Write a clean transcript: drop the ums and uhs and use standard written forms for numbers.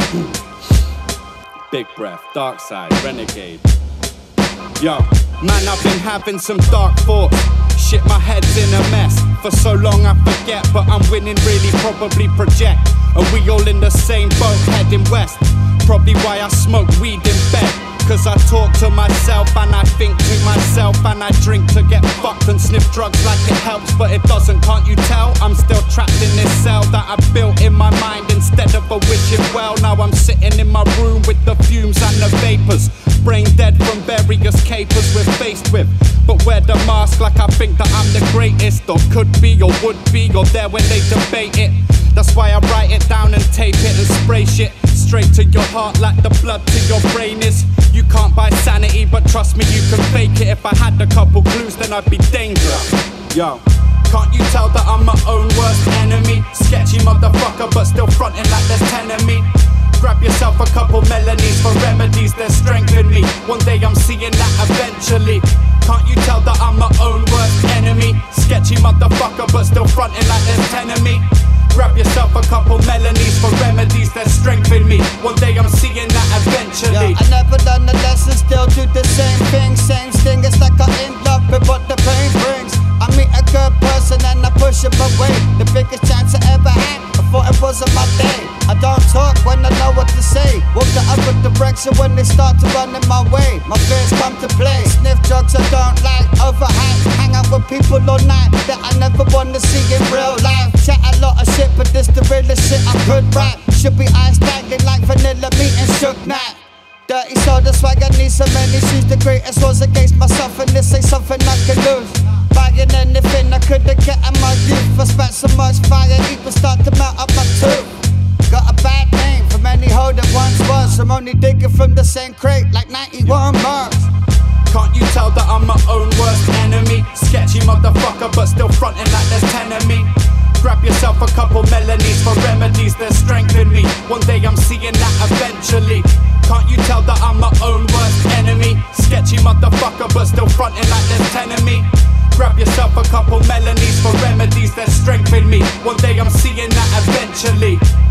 Big breath, dark side, renegade. Yo, man, I've been having some dark thoughts. Shit, my head's in a mess. For so long I forget, but I'm winning, really probably project. Are we all in the same boat, heading west? Probably why I smoke weed in bed. Cause I talk to myself and I think to myself, and I drink to get fucked and sniff drugs like it helps, but it doesn't, can't you tell? I'm still trapped in this cell that I built in my mind instead of a wishing well. Now I'm sitting in my room with the fumes and the vapors, brain dead from various capers we're faced with. But wear the mask like I think that I'm the greatest, or could be, or would be, or there when they debate it. That's why I write it down and tape it and spray shit straight to your heart like the blood to your brain is. You can't buy sanity, but trust me, you can fake it. If I had a couple clues, then I'd be dangerous. Yo, can't you tell that I'm my own worst enemy? Sketchy motherfucker, but still fronting like there's 10 of me. Grab yourself a couple melodies for remedies, there's strength in me. One day I'm seeing that eventually. Can't you tell that I'm my own worst enemy? Sketchy motherfucker, but still fronting like there's 10 of me. Grab yourself a couple melodies for remedies, there's strength in me. One day I'm seeing that eventually. I never learned the lesson, still do the same thing. Same sting, it's like I end up with what the pain brings. I meet a good person and I push him away. The biggest chance I ever had, I thought it wasn't my day. I don't talk when I know what to say. Walk the other direction when they start to run in my way. My fears come to play. Sniff drugs I don't like, overhyped. Hang out with people all night that I never want to see in real life. Chat a lot of shit, but this the realest shit I could rap. Should be eyes staggering like vanilla meat and shook night. Dirty soda swag, I need so many shoes. The greatest was against myself, and this ain't something I can lose. Buying anything I could've get in my youth. I spat so much fire, even start to melt up my tooth. Got a bad name from any hoe that once was. I'm only digging from the same crate like 91 marks. Can't you tell that I'm my own worst enemy? Sketchy motherfucker, but still fronting like there's 10 of me. Grab yourself a couple melodies for remedies, there's strength in me. One day I'm seeing that eventually. Can't you tell that I'm my own worst enemy? Sketchy motherfucker, but still fronting like there's 10 of me. Grab yourself a couple melodies for remedies, there's strength in me. One day I'm seeing that eventually.